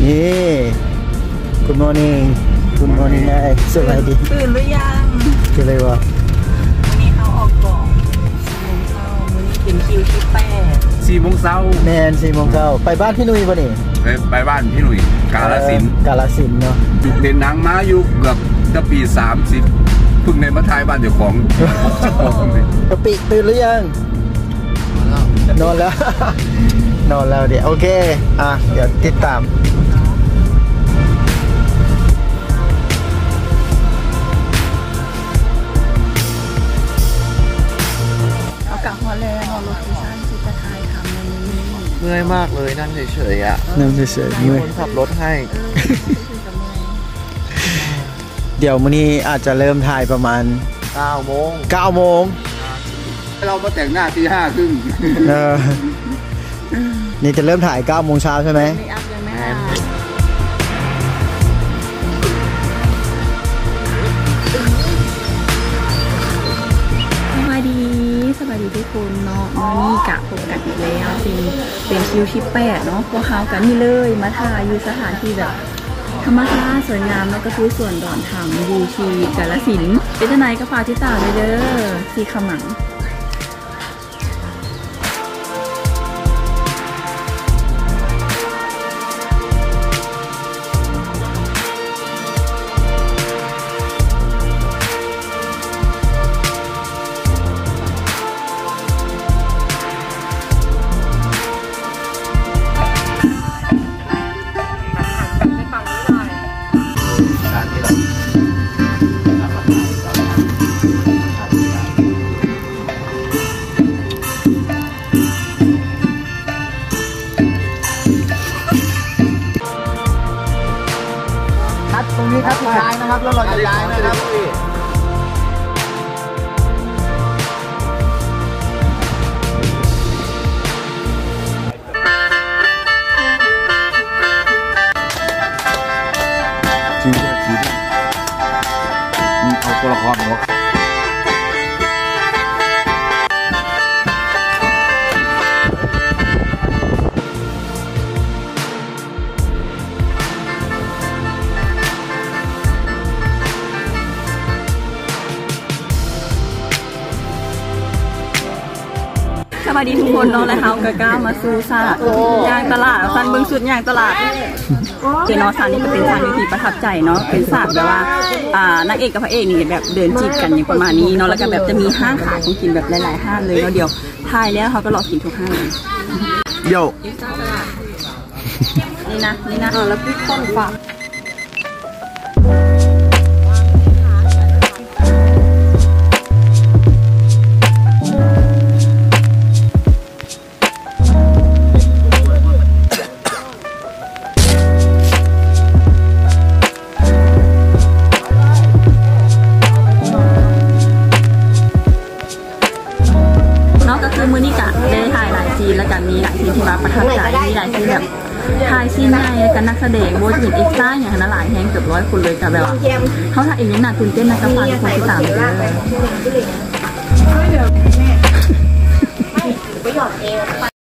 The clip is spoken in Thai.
นี่ Good morning Good morning นะสวัสดีตื่นหรือยังคืออะไรวะวันนี้เขาออกกล่อง4 โมงเช้าวันนี้เป็นคิวที่8 4 โมงเช้าแมน4 โมงเช้าไปบ้านพี่นุ้ยป่ะนี่ไปบ้านพี่หนุ่ยกาฬสินธุ์เนาะเด่นหนังมาอยู่เกือบจะปี30เพิ่งในมาทายบ้านเจ้าของกะปิตื่นหรือยังนอนแล้ว นอนแล้วเดี๋ยวโอเคเดี๋ยวติดตามเอากลับหัวเลยนอนรถที่ชั้นที่จะทายทำในนี้เมื่อยมากเลยนั่งเฉยๆนั่งเฉยๆมีคนขับรถให้เดี๋ยวมื้อนี้อาจจะเริ่มถ่ายประมาณ 9 โมงเรามาแต่งหน้าตี 5 ครึ่งนี่จะเริ่มถ่าย9 โมงเช้าใช่ไหมสวัสดีทุกคนเนาะนี่กะพบกันอีกแล้วเป็นคิวที่8เนาะพวกเขากันนี่เลยมาถ่ายอยู่สถานที่แบบธรรมชาติสวยงามแล้วก็คือส่วนดอนถังอยู่ที่กาฬสินธุ์เป็นจังไหนก็ฝากติดตามเลยเด้อที่ขมังตรงนี้ครับย้ายนะครับแล้วเราจะย้ายนะครับชีวิตมีเอาตัวละครหัวสวัสดีทุกคนเนาะแล้วเขาก็ก้าวมาสู่ซาย่างตลาดฟันเบิ้งสุดย่างตลาดเจนอซานนี่ก็เป็นซานที่ประทับใจเนาะเป็นศาสตร์แบบว่านางเอกกับพระเอกนี่แบบเดินจีบกันอย่างประมาณนี้เนาะแล้วก็แบบจะมีห้างขายของกินแบบหลายๆห้างเลยเนาะเดี๋ยวถ่ายแล้วเขาก็รอกินทุกห้างเลยโย่นี่นะแล้วพริกต้นฝามือนี่กะได้ถ่ายหลายซีนแล้วกันมีหลายซีนที่ว่าประทับใจมีหลายซีนแบบถ่ายซีนในกันนักแสดงโบสถ์เอ็กซ์ต้าอย่างนั้นหลายแฮงเกือบ100 คนเลยกับแบบว่าเขาถ่ายเองยังหนาตื่นเต้นนะกับฟังคนที่ตามเลยไปหยอดเอง